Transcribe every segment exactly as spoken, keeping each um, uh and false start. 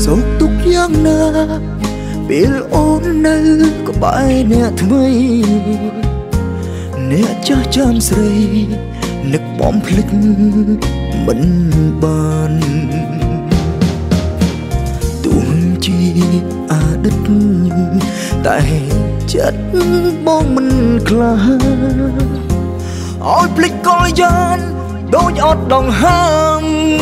សោកទុកយ៉ាងណាពេលអូននៅក្បែរអ្នកថ្មីអ្នកចាស់ចាំស្រីនឹកបំភ្លេចមិនបានទោះជាអតីតតែចិត្តបងមិនខ្លាចឲ្យភ្លេចកលយ៉ាងដូចអត់ដងហើម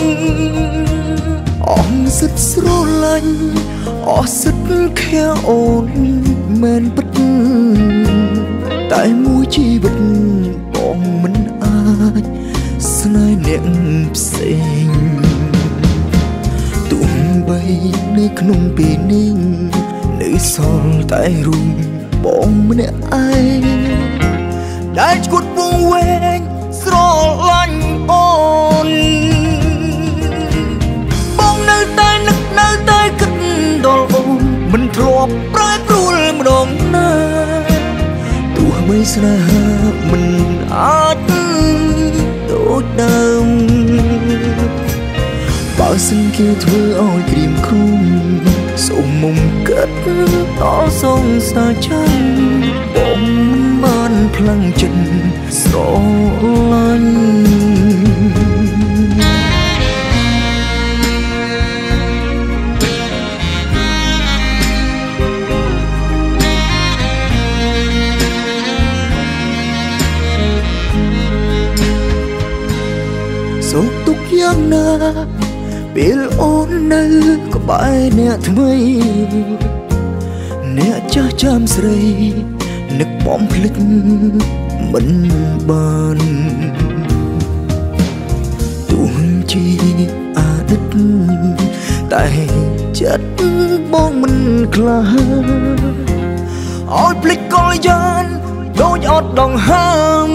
អស់សិតស្រឡាញ់អស់សិតខែអូនមែនពិតតែមួយជីវិតបងមិនអាចស្នេហ៍អ្នកផ្សេងទោះបីនៅក្នុងពេលនេះនៅសល់តែរូបបងម្នាក់ឯងដែលឈួតពងវែងស្រឡាញ់អូនបងនៅតែនឹកនៅតែគិតដល់អូនមិនធ្លាប់ប្រែប្រួលម្ដងណាទោះបីស្នេហាមិនអាចដូចដើមបើសិនគេធ្វើឲ្យក្រៀមក្រំសូមមុំកាត់ដល់សងសាចាញ់បងមិនបានផ្លាំងចិត្តស្រឡាញ់សោកទុកយ៉ាងណាពេលអូននៅក្បែរអ្នកថ្មីអ្នកចាស់ចាំស្រីនឹកបំភ្លេចមិនបានទោះជាអតីតតែចិត្តបងមិនខ្លាចឲ្យភ្លេចកលយ៉ាងដូចអត់ដងហើម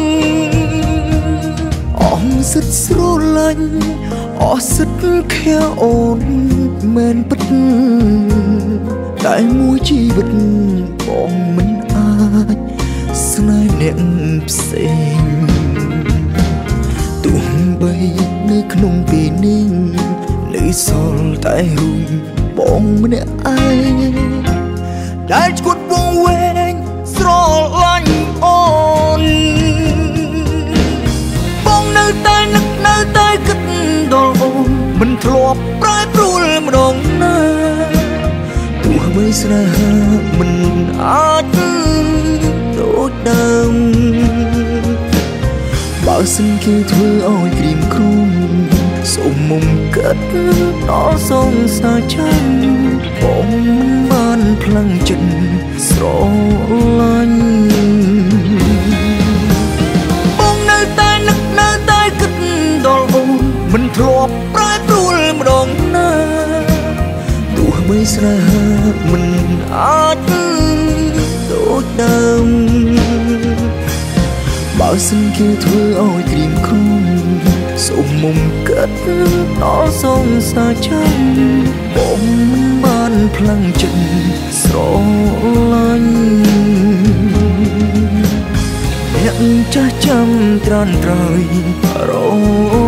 អស់សិតស្រឡាញ់អស់សិតខែអូនមែនពិតតែមួយជីវិតបងមិនអាចស្នេហ៍អ្នកផ្សេងទោះបីនៅក្នុងពេលនេះនៅសល់តែរូបបងម្នាក់ឯងដែលឈួតពងវែងស្រឡាញ់អូនបងនៅតែនឹកនៅតែគិតដល់អូនមិនធ្លាប់ប្រែប្រួលម្ដងណាទោះបីស្នេហាមិនអាចដូចដើមបើសិនគេធ្វើឲ្យក្រៀមក្រំសូមមុំកាត់ដល់សងសាចាញ់បងមិនបានផ្លាំងចិត្តស្រឡាញ់បងនៅតែនឹកនៅតែគិតដល់អូនមិនធ្លាប់ប្រែប្រួលម្ដងណាទោះបីស្នេហាមិនអាចដូចដើមបើសិនគេធ្វើឲ្យក្រៀមក្រំសូមមុំកាត់ដល់សងសាចាញ់បងមិនបានផ្លាំងចិត្តស្រឡាញ់អ្នកចាស់ចាំត្រានត្រយរ